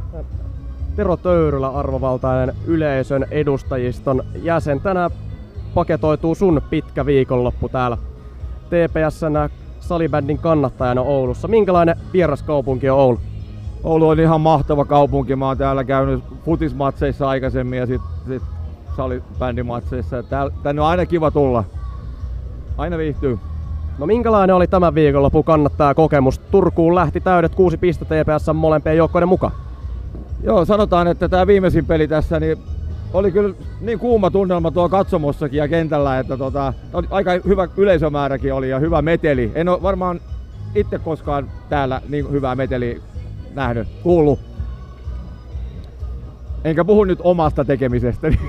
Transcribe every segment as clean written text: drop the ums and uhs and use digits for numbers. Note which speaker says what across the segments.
Speaker 1: Tero Töyrylä, arvovaltainen yleisön edustajiston jäsen. Tänään paketoituu sun pitkä viikonloppu täällä TPS:n salibändin kannattajana Oulussa. Minkälainen vieraskaupunki on Oulu?
Speaker 2: Oulu on ihan mahtava kaupunki. Mä oon täällä käynyt futismatseissa aikaisemmin ja sit salibändimatseissa. Tänne on aina kiva tulla. Aina viihtyy.
Speaker 1: No minkälainen oli tämän viikonlopun kannattajakokemus? Turkuun lähti täydet 6 pistettä TPS:n molempien joukkoiden mukaan.
Speaker 2: Joo, sanotaan, että tämä viimeisin peli tässä niin oli kyllä niin kuuma tunnelma tuo katsomossakin ja kentällä, että aika hyvä yleisömääräkin oli ja hyvä meteli. En ole varmaan itse koskaan täällä niin hyvää meteliä nähnyt, kuullut. Enkä puhu nyt omasta tekemisestäni.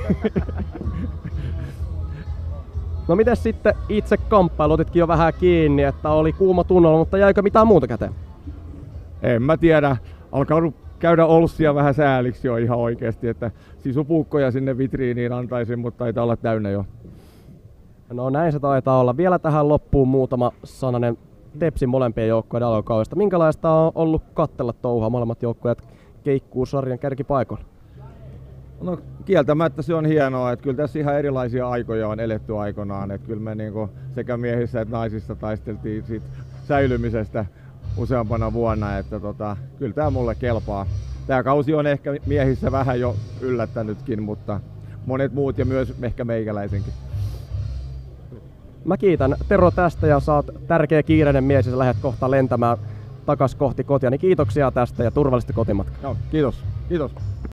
Speaker 1: No miten sitten itse kamppailu? Otitkin jo vähän kiinni, että oli kuuma tunnelma, mutta jäikö mitään muuta käteen?
Speaker 2: En mä tiedä. Alkanut käydä olssia vähän sääliksi jo ihan oikeasti, että sisupuukkoja sinne vitriiniin antaisin, mutta taitaa olla täynnä jo.
Speaker 1: No näin se taitaa olla. Vielä tähän loppuun muutama sananen Tepsin molempien joukkojen alkukaudesta. Minkälaista on ollut katsella touhua? Molemmat joukkueet keikkuu sarjan kärkipaikoilla.
Speaker 2: No kieltämättä se on hienoa, että kyllä tässä ihan erilaisia aikoja on eletty aikanaan, että kyllä me niinku sekä miehissä että naisissa taisteltiin siitä säilymisestä useampana vuonna, että kyllä tämä mulle kelpaa. Tämä kausi on ehkä miehissä vähän jo yllättänytkin, mutta monet muut ja myös ehkä meikäläisenkin.
Speaker 1: Mä kiitän Tero tästä ja sä oot tärkeä kiireinen mies ja sä lähdet kohta lentämään takas kohti kotia, niin kiitoksia tästä ja turvallista kotimatkaa.
Speaker 2: Joo, kiitos. Kiitos.